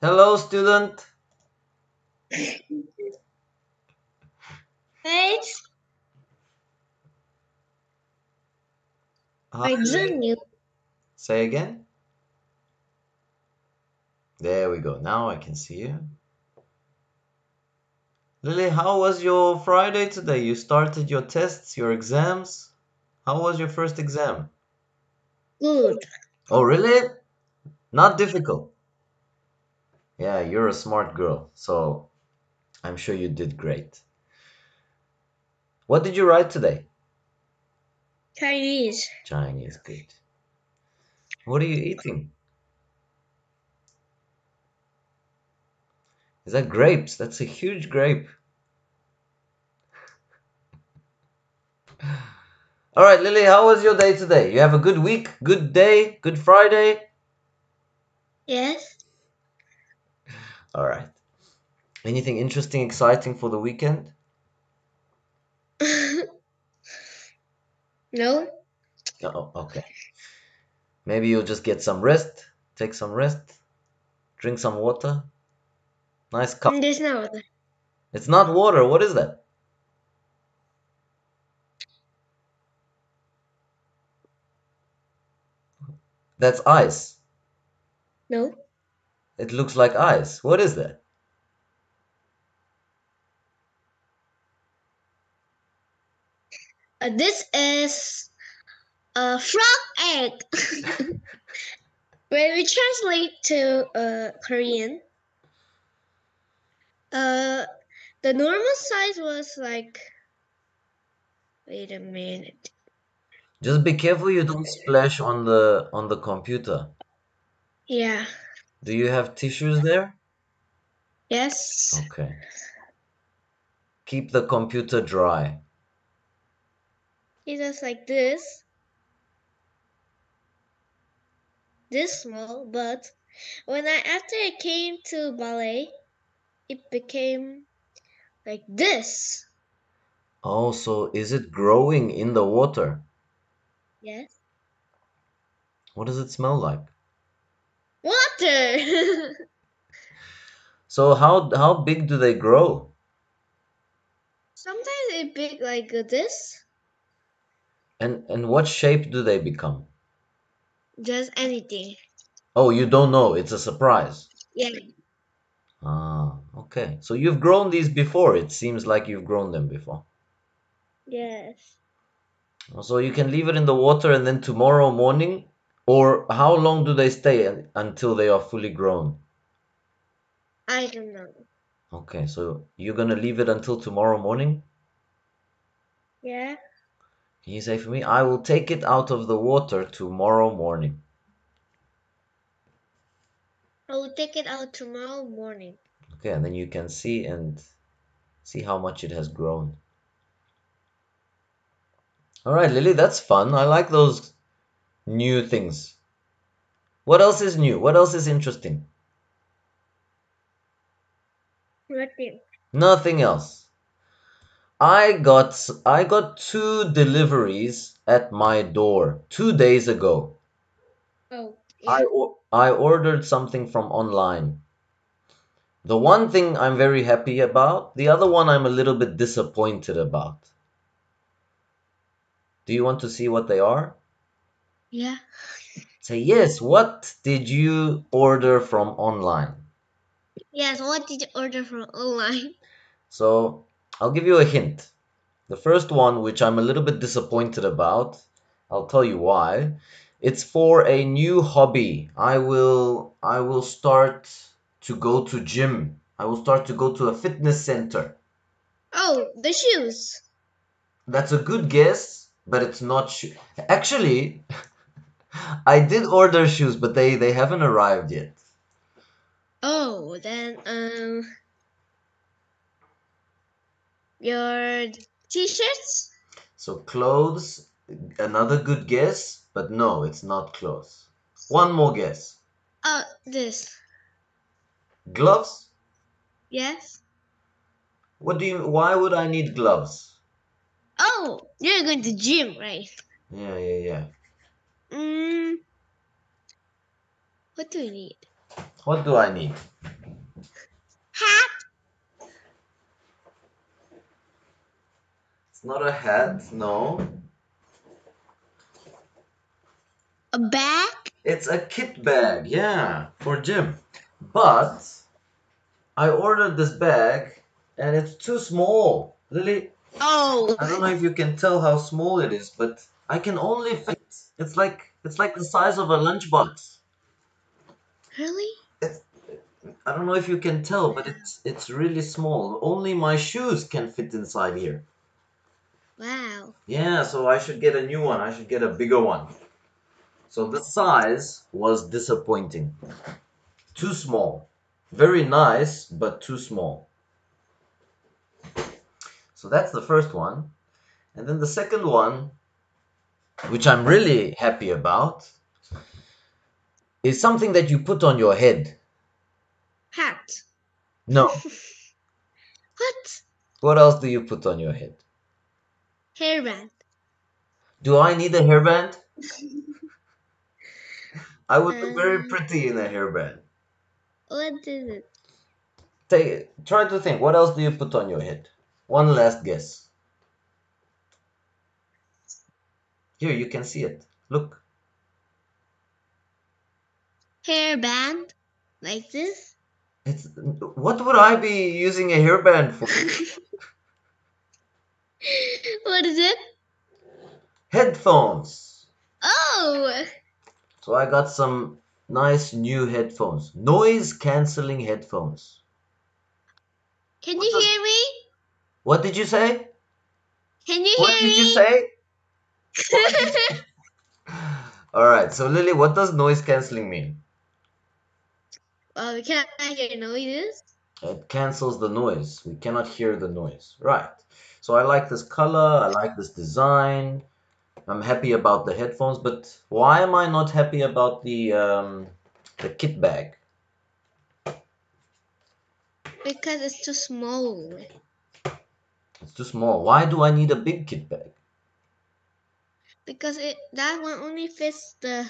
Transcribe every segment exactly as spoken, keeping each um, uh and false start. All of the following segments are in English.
Hello, student. Hey, Hi, I Lily. didn't you. Say again. There we go. Now I can see you. Lily, how was your Friday today? You started your tests, your exams. How was your first exam? Good. Oh, really? Not difficult. Yeah, you're a smart girl, so I'm sure you did great. What did you write today? Chinese. Chinese, good. What are you eating? Is that grapes? That's a huge grape. All right, Lily, how was your day today? You have a good week, good day, good Friday? Yes. All right. Anything interesting, exciting for the weekend? No. Oh, okay. Maybe you'll just get some rest, take some rest, drink some water. Nice cup. There's no other. It's not water. What is that? That's ice. No. It looks like ice. What is that? Uh, this is a frog egg. When we translate to uh, Korean, uh, the normal size was like. Wait a minute. Just be careful you don't splash on the on the computer. Yeah. Do you have tissues there? Yes. Okay. Keep the computer dry. It was like this, this small, but when I after I came to ballet, it became like this. Oh, so is it growing in the water? Yes. What does it smell like? Water. So how how big do they grow? Sometimes it big like this. And and what shape do they become? Just anything. Oh, you don't know. It's a surprise. Yeah. Ah, okay. So you've grown these before. It seems like you've grown them before. Yes. So you can leave it in the water and then tomorrow morning, or how long do they stay un- until they are fully grown? I don't know. Okay, so you're gonna leave it until tomorrow morning? Yeah. Can you say for me? I will take it out of the water tomorrow morning. I will take it out tomorrow morning. Okay, and then you can see and see how much it has grown. All right, Lily, that's fun. I like those new things. What else is new? What else is interesting? Nothing. Nothing else. I got I got two deliveries at my door two days ago. Oh, I yeah. or- I ordered something from online. The one thing I'm very happy about, the other one I'm a little bit disappointed about. Do you want to see what they are? Yeah. Say yes, what did you order from online? Yes. What did you order from online? So, I'll give you a hint. The first one, which I'm a little bit disappointed about, I'll tell you why. It's for a new hobby. I will I will start to go to gym. I will start to go to a fitness center. Oh, the shoes. That's a good guess, but it's not sho Actually, I did order shoes, but they they haven't arrived yet. Oh, then um, your t-shirts. So clothes, another good guess, but no, it's not clothes. One more guess. Oh, this. Gloves? Yes. What do you, why would I need gloves? Oh, you're going to gym, right? Yeah, yeah, yeah. Mm, what do you need? What do I need? Hat. It's not a hat, no. A bag. It's a kit bag, yeah, for gym. But I ordered this bag and it's too small. Lily, Oh. I don't know if you can tell how small it is, but I can only fit. It's like it's like the size of a lunchbox. Really? It's, I don't know if you can tell, but it's it's really small. Only my shoes can fit inside here. Wow. Yeah, so I should get a new one. I should get a bigger one. So the size was disappointing. Too small. Very nice, but too small. So that's the first one. And then the second one, which I'm really happy about, is something that you put on your head. Hat. No. What? What else do you put on your head? Hairband. Do I need a hairband? I would look very Um. pretty in a hairband. What is it? Take, try to think. What else do you put on your head? One last guess. Here, you can see it. Look. Hairband. Like this. It's what would I be using a hairband for? What is it? Headphones. Oh. So I got some nice new headphones. Noise cancelling headphones. Can What you does hear me? What did you say? Can you What hear did you me? say? What did you... All right. So Lily, what does noise cancelling mean? Oh, can I hear noises? It cancels the noise. We cannot hear the noise. Right. So I like this color. I like this design. I'm happy about the headphones, but why am I not happy about the um, the kit bag? Because it's too small. It's too small. Why do I need a big kit bag? Because it that one only fits the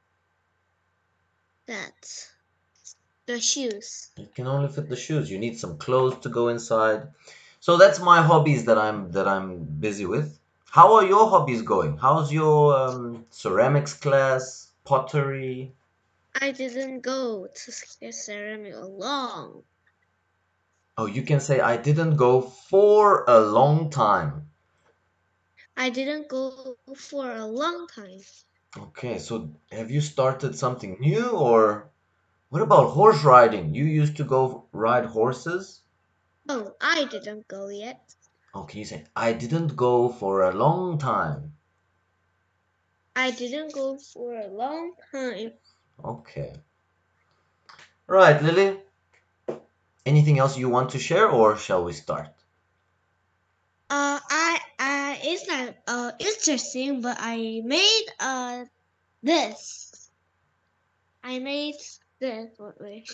that the shoes. It can only fit the shoes. You need some clothes to go inside. So that's my hobbies that I'm that I'm busy with. How are your hobbies going? How's your um, ceramics class, pottery? I didn't go to ceramic along. Oh, you can say I didn't go for a long time. I didn't go for a long time. Okay, so have you started something new or what about horse riding? You used to go ride horses? Oh, I didn't go yet. Oh, can you say I didn't go for a long time? I didn't go for a long time. Okay. Right, Lily. Anything else you want to share or shall we start? Uh, I, I, it's not uh interesting, but I made uh this. I made this. Wait, wait.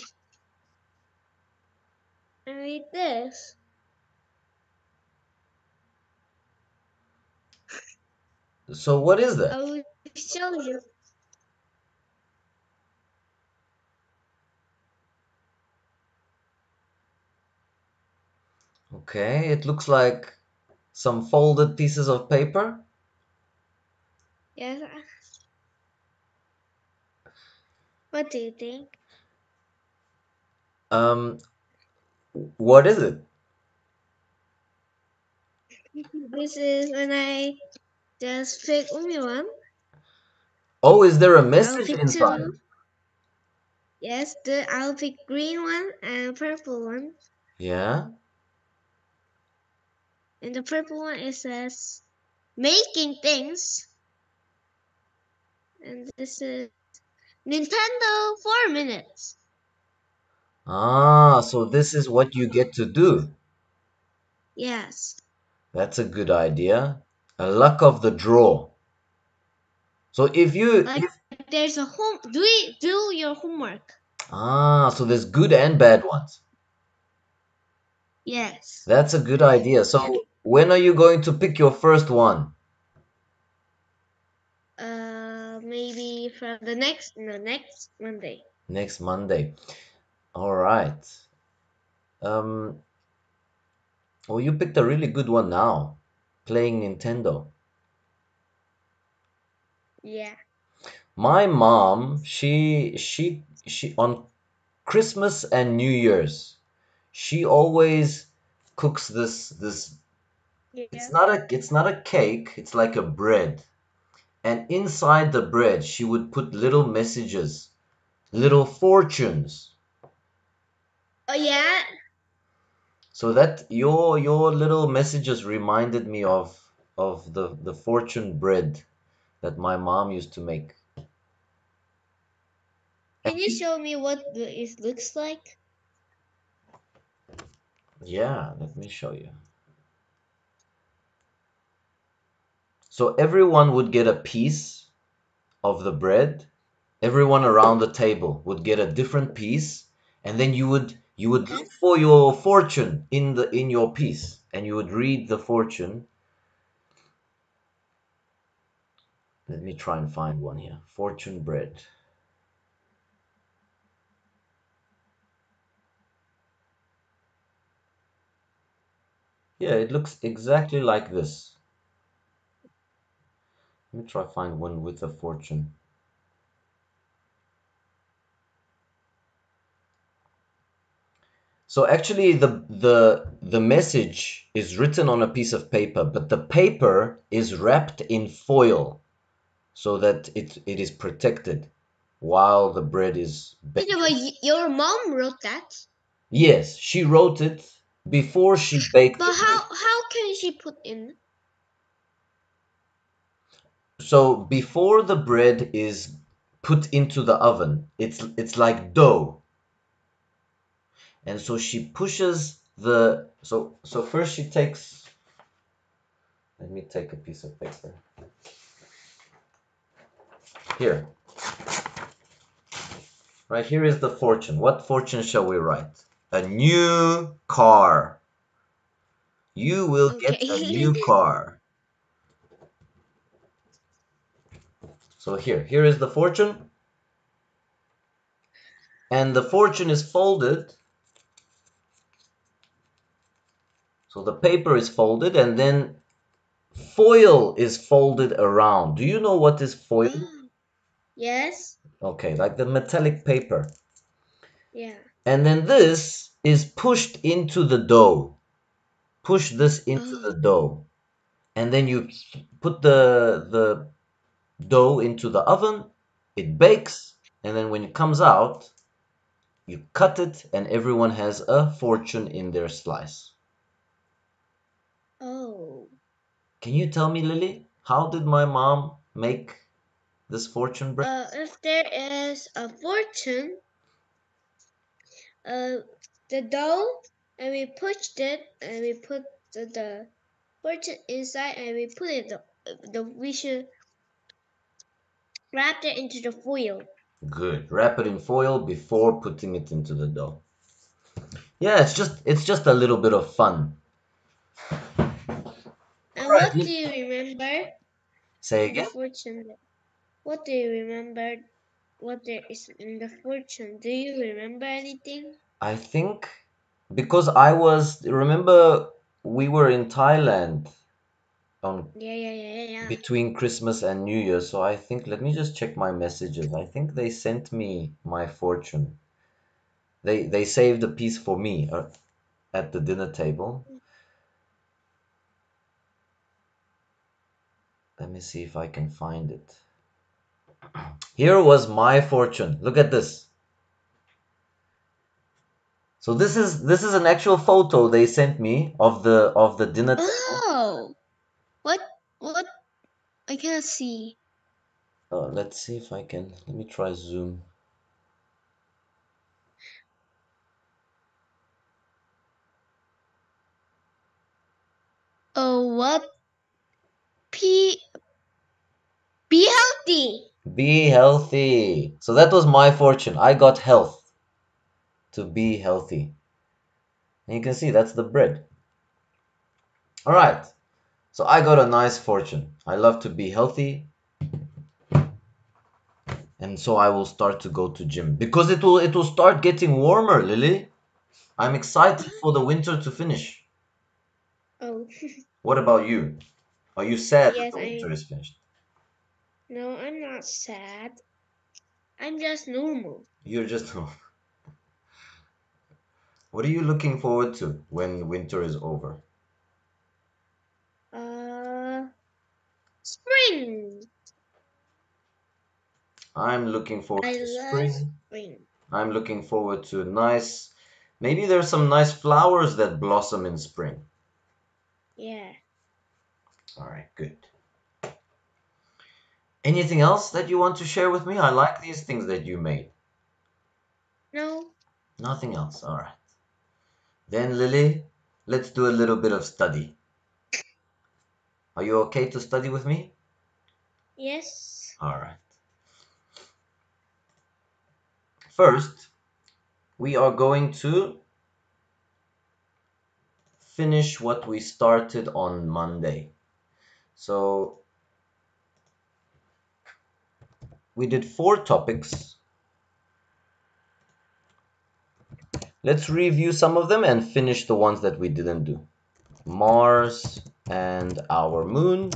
I made this. So what is I that? will show you. Okay, it looks like some folded pieces of paper. Yes. What do you think? Um, what is it? This is when I just pick only one. Oh, is there a I'll message pick inside? two. Yes, the I'll pick green one and purple one. Yeah. And the purple one it says making things. And this is Nintendo four minutes. Ah, so this is what you get to do. Yes. That's a good idea. A luck of the draw. So if you Like if there's a home do it do your homework. ah, so there's good and bad ones. Yes. That's a good idea. So when are you going to pick your first one? Uh maybe from the next no next Monday. Next Monday. All right. Um, well, you picked a really good one now, playing Nintendo. Yeah. My mom, she she she on Christmas and New Year's, she always cooks this this it's Yeah. not a it's not a cake, it's like a bread. And inside the bread, she would put little messages, little fortunes. Oh yeah. So that your your little messages reminded me of of the the fortune bread that my mom used to make. Can you show me what the, it looks like? Yeah, let me show you. So everyone would get a piece of the bread. Everyone around the table would get a different piece, and then you would you would Yeah. look for your fortune in the in your piece, and you would read the fortune. Let me try and find one here. Fortune bread. Yeah, it looks exactly like this. Let me try find one with a fortune. So actually the the the message is written on a piece of paper, but the paper is wrapped in foil so that it it is protected while the bread is Wait, baking. but y- your mom wrote that. Yes, she wrote it before she baked But the bread. how how can she put in? So before the bread is put into the oven, it's it's like dough. And so she pushes the so so first she takes let me take a piece of paper. Here. Right here is the fortune. What fortune shall we write? A new car. You will get a Okay. new car. So here, here is the fortune. And the fortune is folded. So the paper is folded and then foil is folded around. Do you know what is foil? Oh, yes. Okay, like the metallic paper. Yeah. And then this is pushed into the dough. Push this into Oh. the dough. And then you put the the dough into the oven, it bakes, and then when it comes out, you cut it, and everyone has a fortune in their slice. Oh. Can you tell me, Lily, how did my mom make this fortune bread? Uh, if there is a fortune, uh, the dough, and we pushed it, and we put the, the fortune inside, and we put it the, the we should wrap it into the foil. Good. Wrap it in foil before putting it into the dough. Yeah, it's just it's just a little bit of fun. All And right. what do Li- you remember Say the again. fortune? What do you remember? What there is in the fortune? Do you remember anything? I think because I was remember we were in Thailand on Yeah, yeah, yeah, yeah, yeah. between Christmas and New Year. So I think, let me just check my messages. I think they sent me my fortune. They they saved a piece for me uh, at the dinner table. Let me see if I can find it. Here was my fortune. Look at this. So this is this is an actual photo they sent me of the of the dinner table. Oh, what? What? I cannot see. Uh, let's see if I can. Let me try zoom. Oh, what? P. Be healthy. Be healthy. So that was my fortune. I got health to be healthy. And you can see that's the bread. All right. So I got a nice fortune. I love to be healthy. And so I will start to go to gym because it will it will start getting warmer, Lily. I'm excited for the winter to finish. Oh, What about you? Are you sad that yes, the winter I. is finished? No, I'm not sad. I'm just normal. You're just what are you looking forward to when winter is over? Uh, spring. I'm looking forward I to love spring. spring. I'm looking forward to nice, maybe there's some nice flowers that blossom in spring. Yeah. All right, good. Anything else that you want to share with me? I like these things that you made. No. Nothing else. All right. Then, Lily, let's do a little bit of study. Are you okay to study with me? Yes. All right. First, we are going to finish what we started on Monday. So, we did four topics. Let's review some of them and finish the ones that we didn't do. Mars and our moon.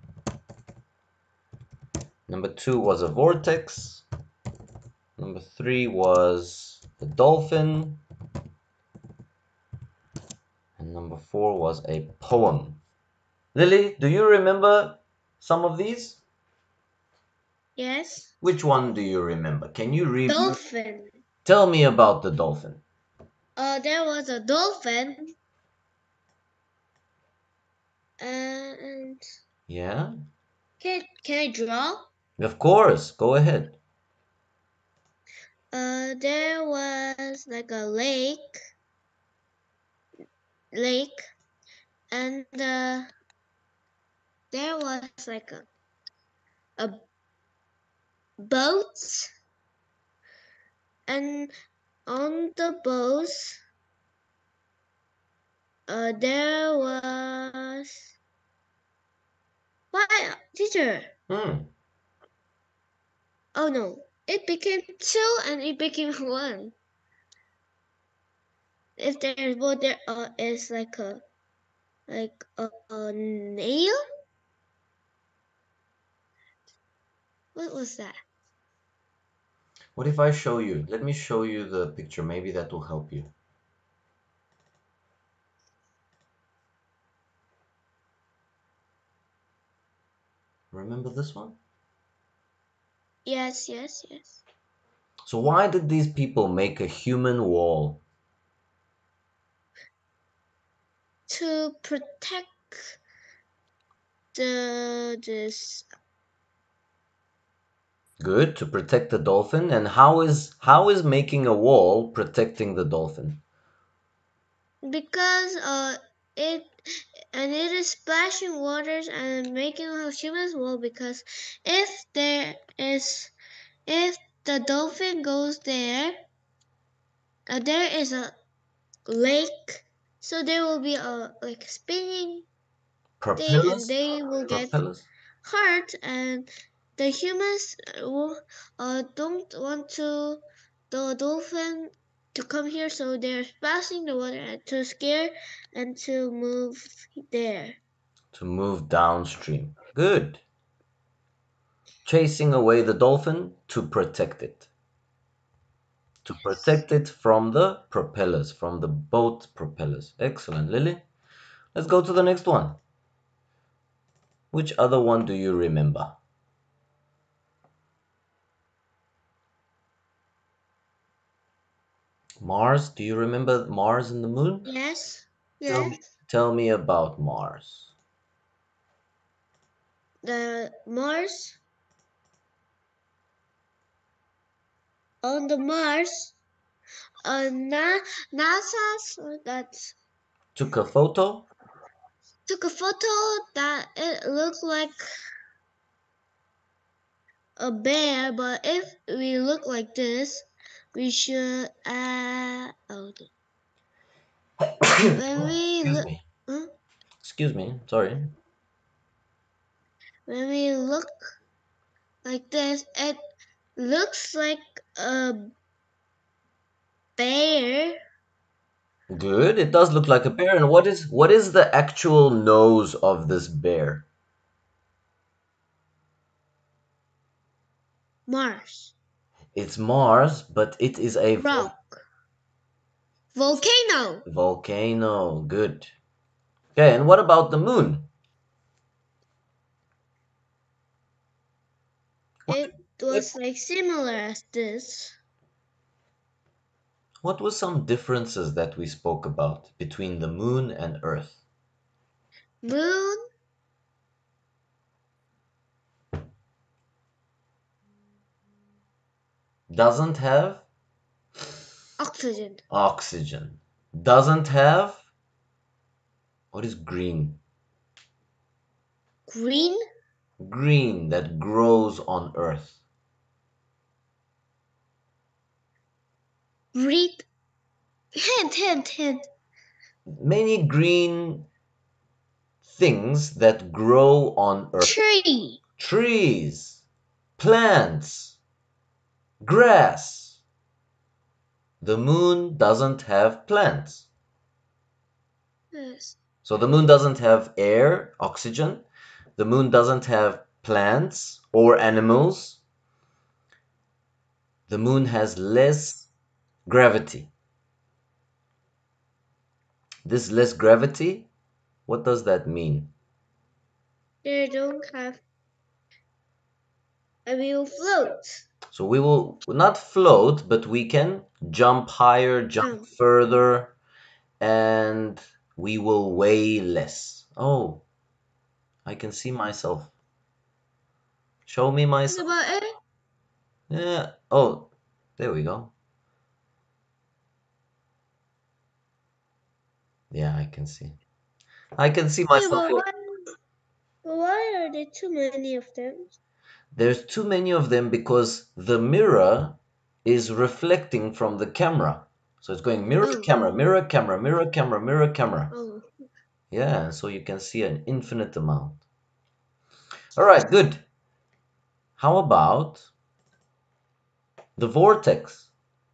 Number two was a vortex. Number three was the dolphin. And number four was a poem. Lily, do you remember some of these? Yes. Which one do you remember? Can you review? Dolphin. Tell me about the dolphin. Uh, there was a dolphin, and Yeah? can can I draw? Of course, go ahead. Uh, there was like a lake, lake, and uh, there was like a a boat, and on the boat, uh, there was why teacher? Hmm. Oh no, it became two and it became one. If there's both, there uh, is like a like a, a nail. What was that? What if I show you? Let me show you the picture. Maybe that will help you. Remember this one? Yes, yes, yes. So why did these people make a human wall? To protect the this Good, to protect the dolphin. And how is how is making a wall protecting the dolphin? because uh it and it is splashing waters and making a human wall because if there is if the dolphin goes there, uh, there is a lake, so there will be a like spinning thing, and Propellers? they will get Propellers? hurt, and the humans will, uh, don't want to the dolphin to come here, so they're splashing the water to scare and to move there. To move downstream. Good. Chasing away the dolphin to protect it. To Yes. protect it from the propellers, from the boat propellers. Excellent, Lily. Let's go to the next one. Which other one do you remember? Mars? Do you remember Mars and the moon? Yes. Tell Yes. me, tell me about Mars. The Mars on the Mars, uh, Na- NASA's that Took a photo? took a photo that it looked like a bear, but if we look like this, we should uh oh when Oh, we excuse look me. huh? Excuse me. Sorry. When we look like this, it looks like a bear. Good. It does look like a bear. And what is what is the actual nose of this bear? Mars. It's Mars, but it is a vol Rock. Volcano. volcano. Good. Okay, and what about the moon? What It was like similar as this. what were some differences that we spoke about between the moon and Earth? Moon. Doesn't have Oxygen. oxygen. Doesn't have what is green? Green. Green that grows on Earth. Read. Hint, hint, hint. Many green things that grow on Earth. Tree. Trees, plants, grass. The moon doesn't have plants. Yes. So the moon doesn't have air, oxygen. The moon doesn't have plants or animals. The moon has less gravity. This less gravity, what does that mean? They don't have. I will float. So we will not float, but we can jump higher, jump Jump. further, and we will weigh less. Oh, I can see myself. Show me That's myself. about it. Yeah. Oh, there we go. Yeah, I can see. I can see Yeah, myself. but why, but why are there too many of them? There's too many of them because the mirror is reflecting from the camera. So it's going mirror, Oh, camera, mirror, camera, mirror, camera, mirror, camera. oh. Yeah, so you can see an infinite amount. All right, good. How about the vortex?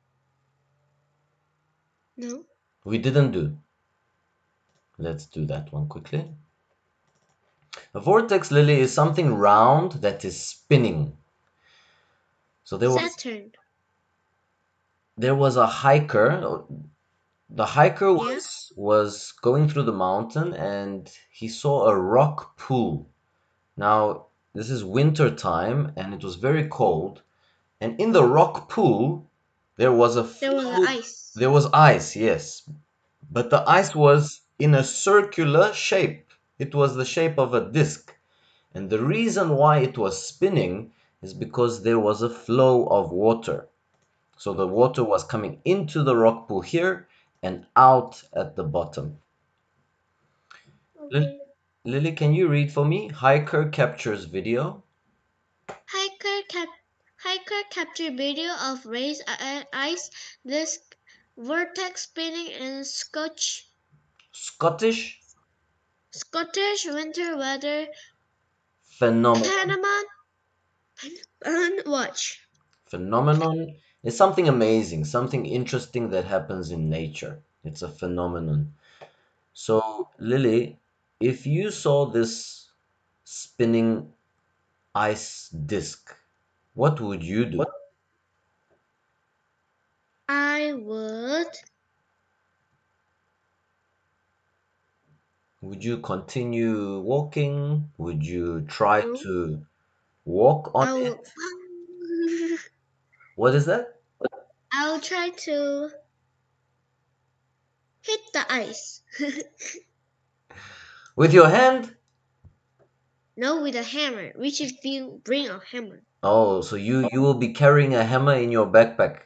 No. We didn't do. Let's do that one quickly. A vortex, Lily, is something round that is spinning. So there was Saturn. there was a hiker. The hiker Yeah. was was going through the mountain and he saw a rock pool. Now, this is winter time and it was very cold. And in the rock pool, there was a There was flow. ice. There was ice, yes. But the ice was in a circular shape. It was the shape of a disc. And the reason why it was spinning is because there was a flow of water. So the water was coming into the rock pool here and out at the bottom. Lil- Okay. Lily, can you read for me? Hiker captures video. Hiker cap hiker captured video of raised i- ice disk vortex spinning in Scotch Scottish Scottish winter weather phenomenon. Panama and watch. Phenomenon is something amazing, something interesting that happens in nature. It's a phenomenon. So, Lily, if you saw this spinning ice disc, what would you do? I would Would you continue walking? Would you try no. to walk on I it? will What is that? I'll try to hit the ice. With your hand? No, with a hammer. We should be, bring a hammer. Oh, so you you will be carrying a hammer in your backpack.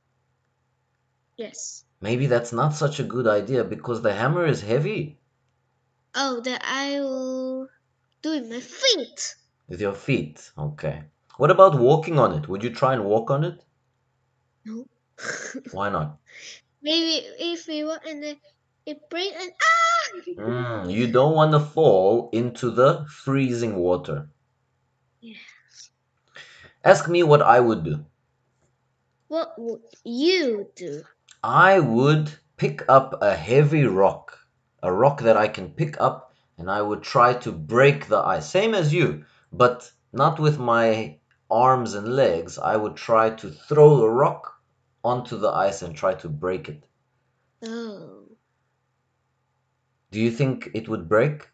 Yes. Maybe that's not such a good idea because the hammer is heavy. Oh, that I will do with my feet. With your feet. Okay. What about walking on it? Would you try and walk on it? No. Why not? Maybe if we walk and then it breaks and ah. Mm, you don't want to fall into the freezing water. Yeah. Ask me what I would do. What would you do? I would pick up a heavy rock, a rock that I can pick up, and I would try to break the ice. Same as you, but not with my arms and legs. I would try to throw a rock onto the ice and try to break it. Oh, Do you think it would break?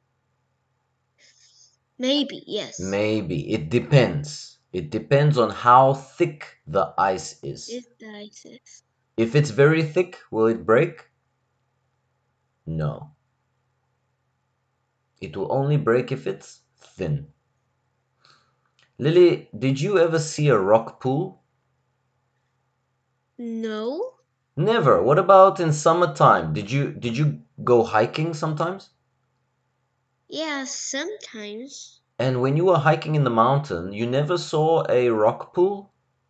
maybe, yes. Maybe. It depends. It depends on how thick the ice is. It's the ISIS. If it's very thick, will it break? No. It will only break if it's thin. Lily, did you ever see a rock pool? No? Never. What about in summertime? Did you did you go hiking sometimes? Yeah, sometimes. And when you were hiking in the mountain, you never saw a rock pool?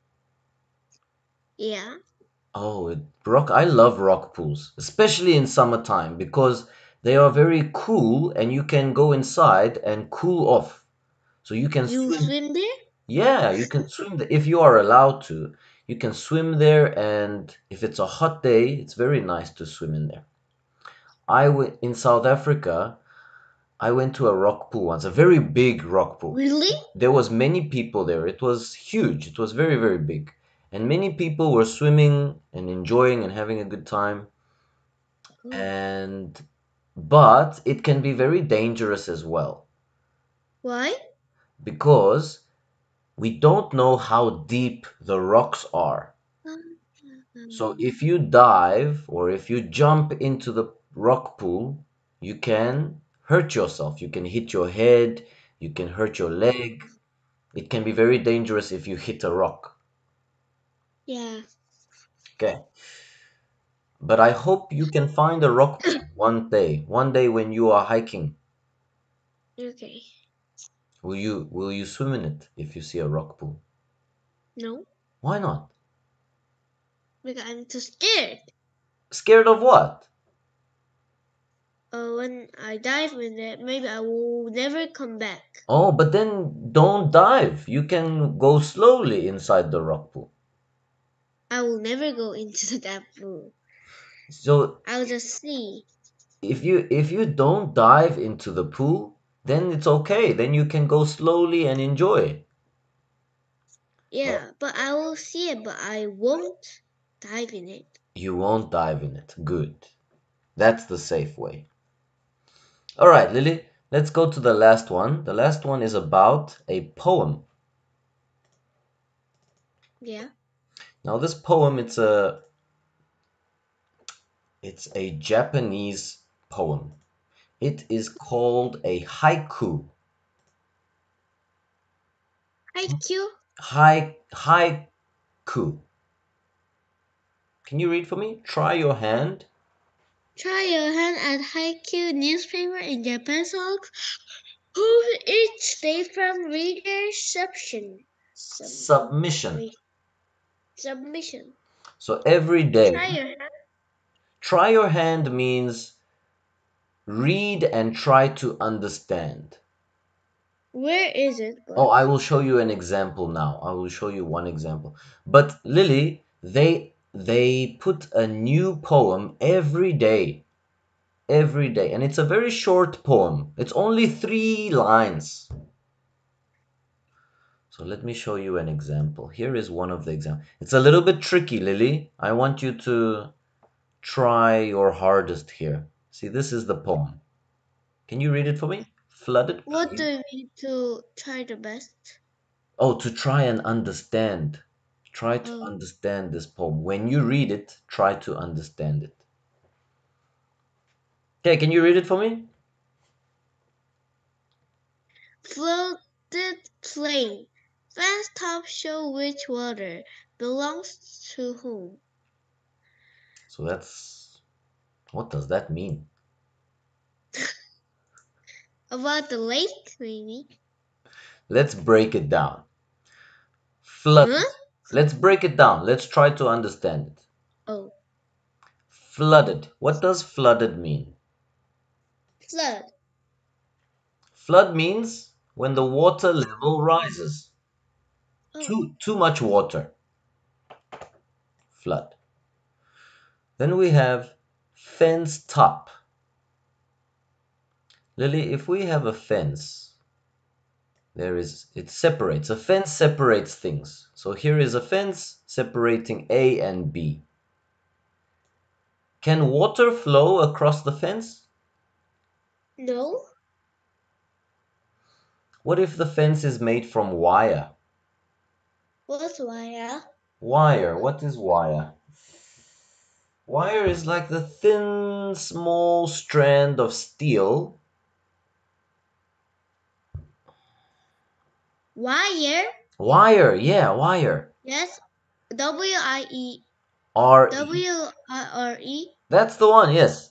Yeah. Oh, it, rock, I love rock pools, especially in summertime because they are very cool and you can go inside and cool off. So you can You swim. swim there? Yeah, you can swim there if you are allowed to. You can swim there, and if it's a hot day, it's very nice to swim in there. I went in South Africa. I went to a rock pool once, a very big rock pool. Really? There was many people there. It was huge. It was very, very big. And many people were swimming and enjoying and having a good time. Oh. And but it can be very dangerous as well Why? because we don't know how deep the rocks are. So Um, if you dive or if you jump into the rock pool, you can hurt yourself. You can hit your head, you can hurt your leg. It can be very dangerous if you hit a rock. yeah. Okay. But I hope you can find a rock pool one day. One day when you are hiking, Okay. will you will you swim in it if you see a rock pool? No, Why not? because I'm too scared. Scared of what? Uh, when I dive in it, maybe I will never come back. Oh, but then don't dive. You can go slowly inside the rock pool. I will never go into that pool. So I'll just see. if you if you don't dive into the pool, then it's okay. Then you can go slowly and enjoy. But Yeah, but I will see it, but I won't dive in it. you won't dive in it. Good. That's the safe way. All right, Lily, let's go to the last one. The last one is about a poem. Yeah. Now this poem it's a it's a Japanese poem. It is called a haiku. I Q. Hai haiku. Can you read for me? Try your hand. Try your hand at Haikyuu newspaper in Japan songs. Who each day from reader submission. Sub, Submission. wait, submission. So every day, Try your hand. try your hand means read and try to understand. Where is it, Oh, but? I will show you an example now. I will show you one example. But Lily, they they put a new poem every day, every day, and it's a very short poem. It's only three lines. So let me show you an example. Here is one of the examples. It's a little bit tricky, Lily. I want you to try your hardest here. See, this is the poem. Can you read it for me? Flooded What do plain. you mean to try the best? Oh, to try and understand. Try to Oh. understand this poem. When you read it, try to understand it. Okay, can you read it for me? Floated plain. Fast top show which water belongs to whom? So that's what does that mean? About the lake, maybe. Let's break it down. Flooded. Huh? Let's break it down. Let's try to understand it. Oh, Flooded. What does flooded mean? flood. Flood means when the water level rises. Too, too much water. Flood. Then we have fence top. Lily, if we have a fence, there is, it separates. A fence separates things. So here is a fence separating A and B. Can water flow across the fence? No. What if the fence is made from wire? What's wire? Wire. What is wire? Wire is like the thin, small strand of steel. Wire? Wire, yeah, wire. Yes. W I E. R E. W I R E. That's the one, yes.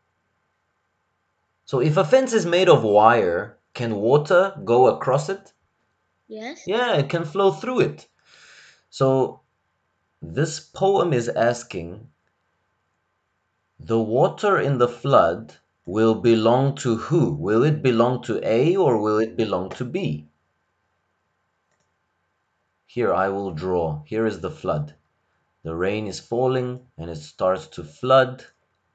So if a fence is made of wire, can water go across it? Yes. Yeah, it can flow through it. So this poem is asking, the water in the flood will belong to who? Will it belong to A or will it belong to B? Here I will draw. Here is the flood. The rain is falling and it starts to flood.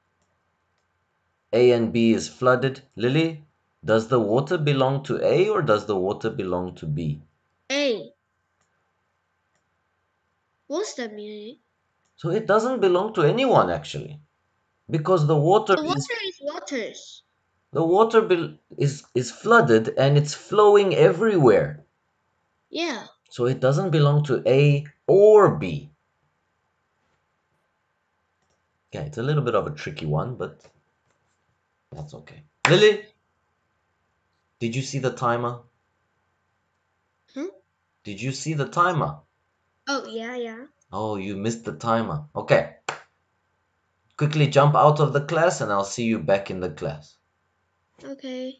A and B is flooded. Lily, does the water belong to A or does the water belong to B? A. What's the meaning? So it doesn't belong to anyone actually, because the water The is water is waters. the water be- is is flooded and it's flowing everywhere. Yeah. So it doesn't belong to A or B. Yeah, it's a little bit of a tricky one, but that's okay. Lily, did you see the timer? Hmm? Did you see the timer? Oh, yeah, yeah. Oh, you missed the timer. Okay. Quickly jump out of the class and I'll see you back in the class. Okay.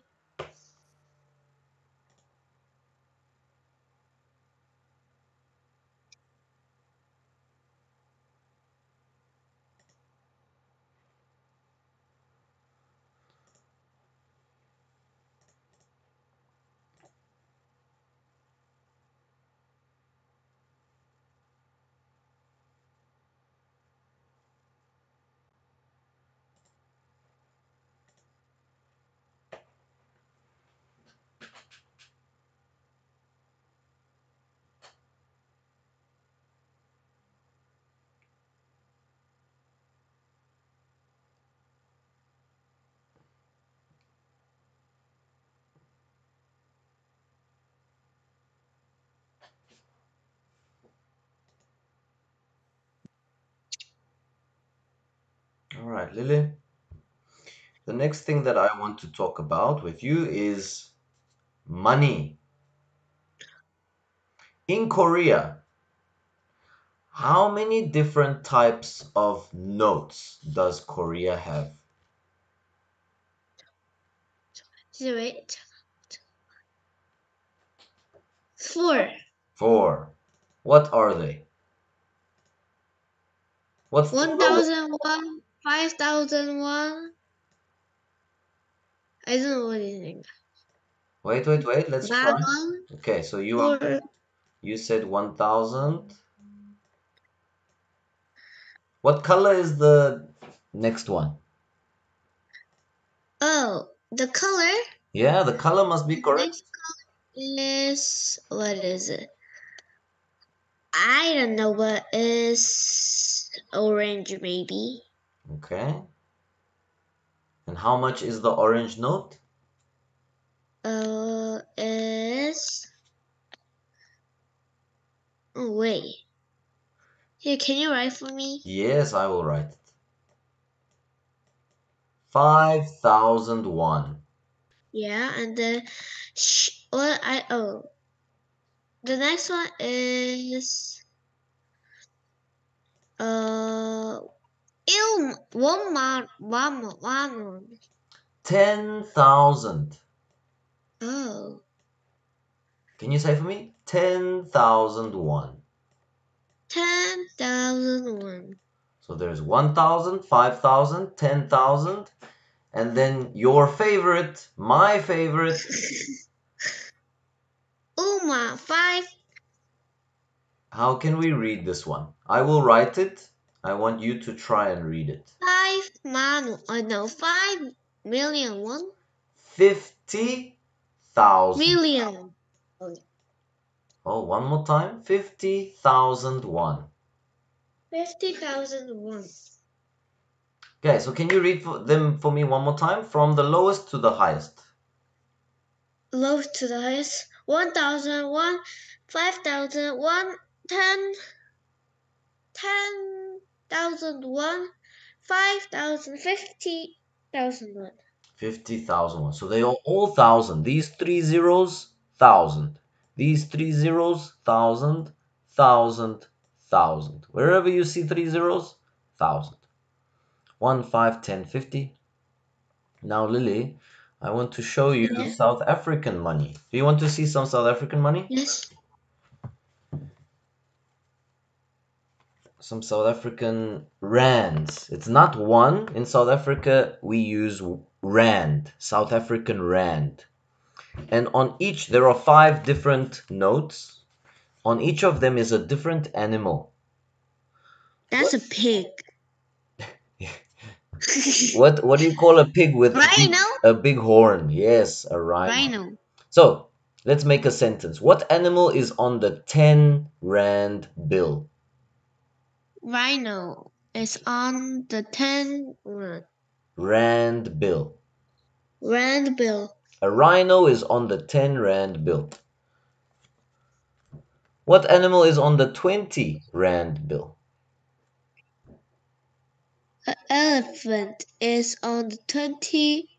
All right, Lily. The next thing that I want to talk about with you is money. In Korea, how many different types of notes does Korea have? Zero. Four. Four. What are they? What's the One lowest? thousand one. Five thousand one. I don't know what you think. Wait, wait, wait. Let's Bad try. one. Okay, so you are, Or you said one thousand. What color is the next one? oh, the color. Yeah, the color must be The correct. next is what is it? I don't know what is orange maybe. Okay. And how much is the orange note? Uh is oh wait. Here, can you write for me? Yes, I will write it. five thousand one. Yeah, and then sh what I oh the next one is uh il one man one one ten thousand. oh Can you say for me? ten thousand one. ten thousand one. So there's one thousand, five thousand, ten thousand, and then your favorite, my favorite. Uma five How can we read this one? I will write it. I want you to try and read it. Five man, uh, no, five million one Fifty thousand. million. Oh, one more time. Fifty thousand one. Fifty thousand one. Okay, so can you read for them for me one more time from the lowest to the highest? Low to the highest. One thousand one, five thousand one, ten, ten thousand one, five thousand, fifty thousand one. fifty thousand one. So they are all thousand. These three zeros, thousand. These three zeros, thousand, thousand, thousand. Wherever you see three zeros, thousand. One, five, ten, fifty. Now, Lily, I want to show you Yeah. South African money. Do you want to see some South African money? Yes. Some South African rands. It's not one. In South Africa, we use rand, South African rand. And on each, there are five different notes. On each of them is a different animal. That's a pig. What what do you call a pig with a big, Rhino? a big horn? Yes, a rhino. Rhino. So let's make a sentence. What animal is on the ten rand bill? Rhino is on the ten Rand bill. rand bill. A rhino is on the ten rand bill. What animal is on the twenty rand bill? An elephant is on the twenty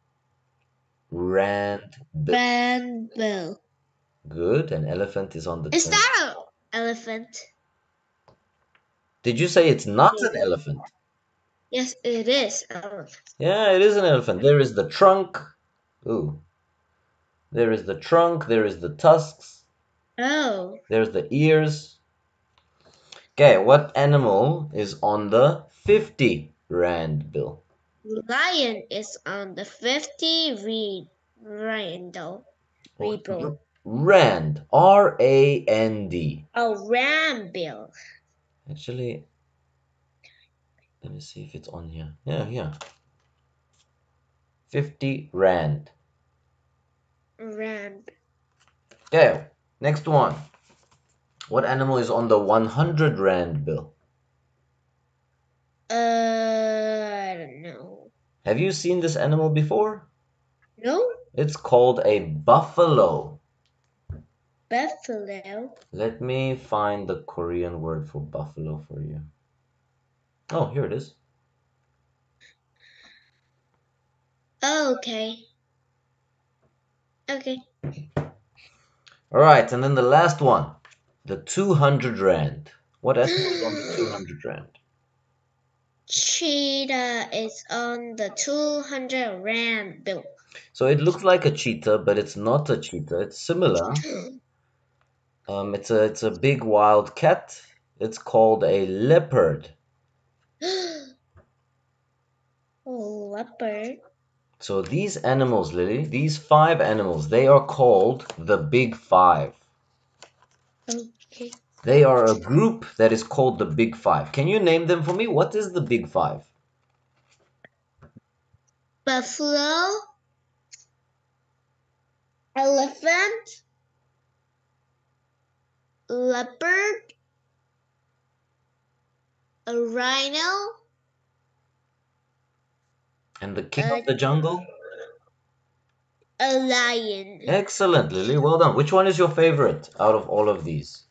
Rand bill. rand bill. Good. An elephant is on the Is twenty. that an elephant? Did you say it's not an elephant? Yes, it is. Elephant. Yeah, it is an elephant. There is the trunk. Ooh. There is the trunk. There is the tusks. Oh. There's the ears. Okay, what animal is on the fifty rand bill? Lion is on the fifty read randall. Read Rand. R A N D. Oh, ram bill. Actually, let me see if it's on here. Yeah, yeah. fifty rand. Ram. Okay, next one. What animal is on the one hundred rand bill? Uh, I don't know. Have you seen this animal before? No? It's called a buffalo. Buffalo. Let me find the Korean word for buffalo for you. Oh, here it is. Okay. Okay. All right, and then the last one, the two hundred rand. What animal is on the two hundred rand? Cheetah is on the two hundred rand bill. So it looks like a cheetah, but it's not a cheetah. It's similar. Um, it's a it's a big wild cat. It's called a leopard. Oh, leopard. So these animals, Lily, these five animals, they are called the Big Five. Okay. They are a group that is called the Big Five. Can you name them for me? What is the Big Five? Buffalo. Elephant. Leopard. A rhino. And the king Uh, of the jungle? A lion. Excellent, Lily. Well done. Which one is your favorite out of all of these?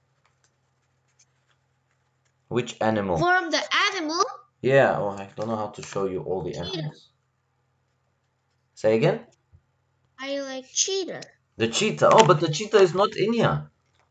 Which animal? From the animal? Yeah, oh, I don't know how to show you all the Cheetah. animals. Say again? I like cheetah. The cheetah. Oh, but the cheetah is not in here.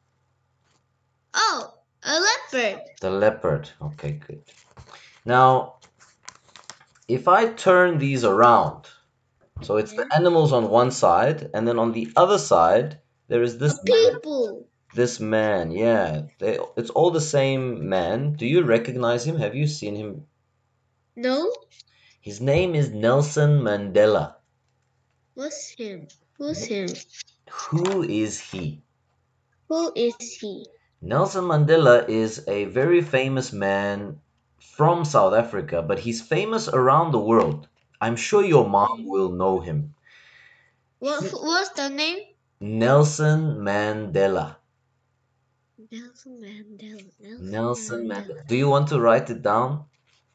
Oh, a leopard. The leopard. Okay, good. Now, if I turn these around, so it's the animals on one side, and then on the other side, there is this man. People. This man, yeah. They, it's all the same man. Do you recognize him? Have you seen him? No? His name is Nelson Mandela. What's him? Who's him? Who is he? Who is he? Nelson Mandela is a very famous man from South Africa, but he's famous around the world. I'm sure your mom will know him. What He- what's the name? Nelson Mandela. Nelson Mandela. Nelson Nelson Mandela. Mandela. Do you want to write it down?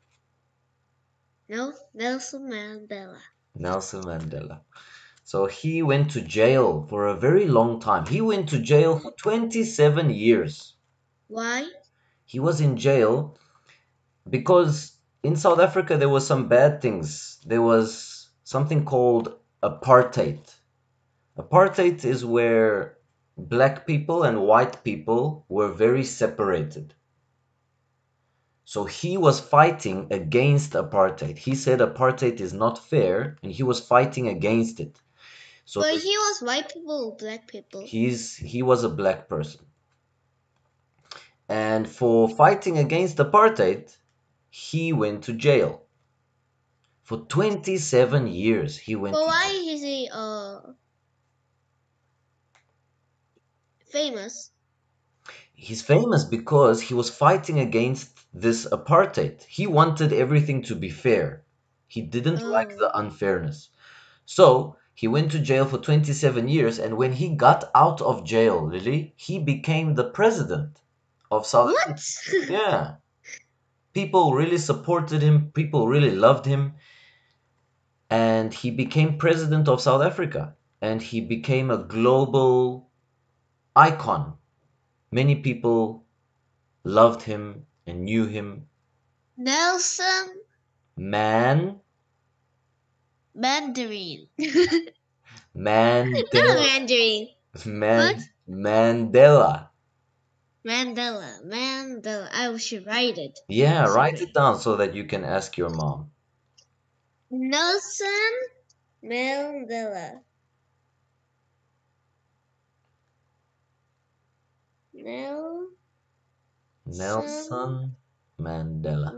No, Nelson Mandela. Nelson Mandela. So he went to jail for a very long time. He went to jail for twenty-seven years. Why? He was in jail because in South Africa there was some bad things. There was something called apartheid. Apartheid is where black people and white people were very separated. So he was fighting against apartheid. He said apartheid is not fair and he was fighting against it. So But he was white people or black people? he's he was a black person. And for fighting against apartheid, he went to jail. For twenty-seven years he went But to why jail. is he uh famous? He's famous because he was fighting against this apartheid. He wanted everything to be fair. He didn't like Oh. the unfairness. So he went to jail for twenty-seven years, and when he got out of jail, Lily, he became the president of South Africa. What? Yeah. People really supported him, people really loved him, and he became president of South Africa. And he became a global icon. Many people loved him and knew him. Nelson Man, Mandarin. Not Mandela, Mandarin. Man, What? Mandela. Mandela. Mandela. I should write it. Yeah, write it Sorry. down so that you can ask your mom. Nelson Mandela. Nelson Nelson Mandela.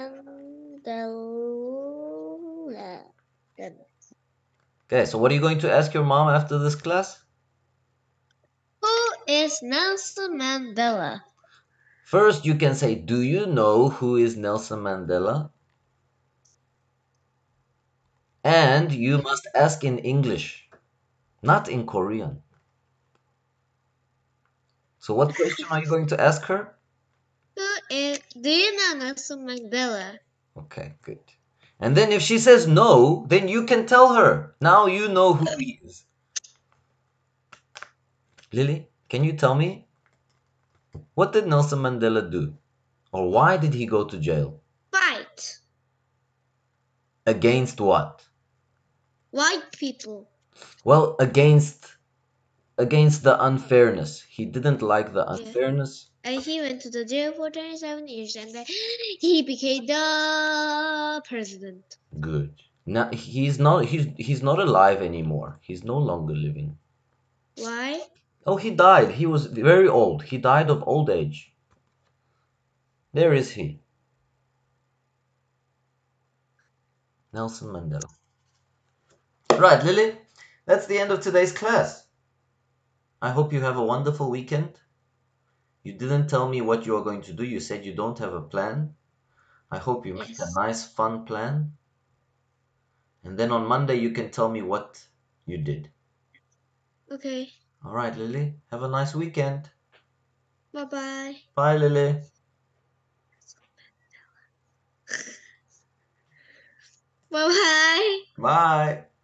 Mandela. Okay, so what are you going to ask your mom after this class? Who is Nelson Mandela? First, you can say, do you know who is Nelson Mandela? And you must ask in English, not in Korean. So what question are you going to ask her? Who is? Do you know Nelson Mandela? Okay, good. And then if she says no, then you can tell her. Now you know who he is. Lily, can you tell me, what did Nelson Mandela do? Or why did he go to jail? Fight. Against what? White people. Well, against against the unfairness. He didn't like the Yeah. unfairness. And he went to the jail for twenty-seven years and then he became the president. Good. Now he's not he's he's not alive anymore. He's no longer living. Why? Oh, he died. He was very old. He died of old age. There is he. Nelson Mandela. Right, Lily. That's the end of today's class. I hope you have a wonderful weekend. You didn't tell me what you are going to do. You said you don't have a plan. I hope you make a Yes. nice, fun plan. And then on Monday, you can tell me what you did. Okay. All right, Lily. Have a nice weekend. Bye bye. Bye, Lily. Bye bye. Bye.